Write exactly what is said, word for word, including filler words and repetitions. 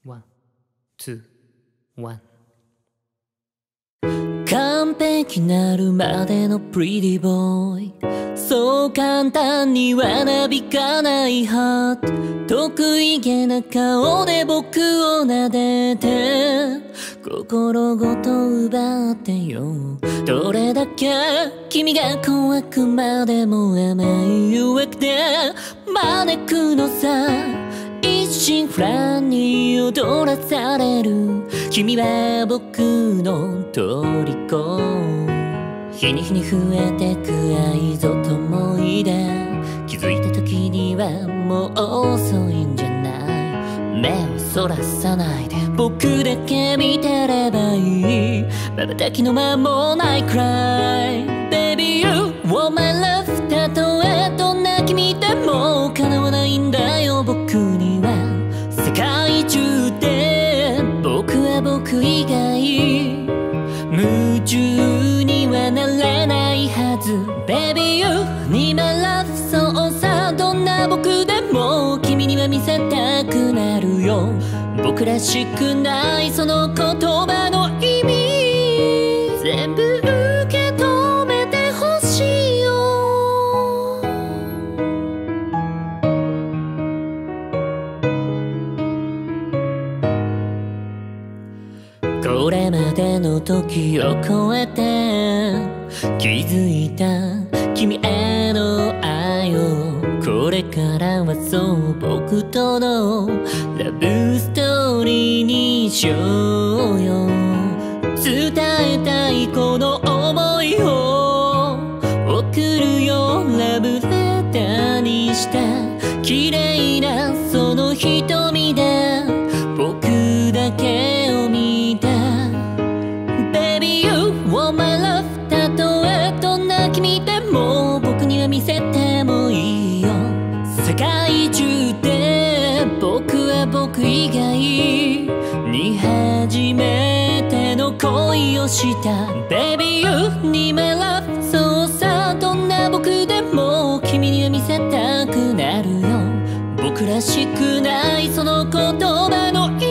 ワン、ツー、ワン。 完璧なるまでのプリティボーイ、そう簡単にはなびかないハート。得意げな顔で僕を撫でて心ごと奪ってよ。どれだけ君が怖くまでも甘い誘惑で招くのさ。一心不乱に踊らされる君は僕の虜。日に日に増えてく愛ぞと思い出、気づいた時にはもう遅いんじゃない。目をそらさないで僕だけ見てればいい。瞬きの間もないくらい Baby you want my love、 たとえどんな君でも叶わないんだよ僕には。世界中で僕は僕以外夢中にはなれないはず。 Baby you need my love、 そうさどんな僕でも君には見せたくなるよ。僕らしくないその言葉の意味全部受け止めてほしいよ。これまでの時を超えて気づいた君への愛を、これからはそう僕とのラブストーリーにしようよ。伝えたいこの想いを送るよラブレターにした。綺麗なその瞳で僕だけを見た。 Baby you want my love、 たとえどんな君でも僕には見せてもいいよ。世界中で僕は僕以外に初めての恋をした。 Baby you need my love、 そうさどんな僕でも君には見せたくなるよ。僕らしくないその言葉の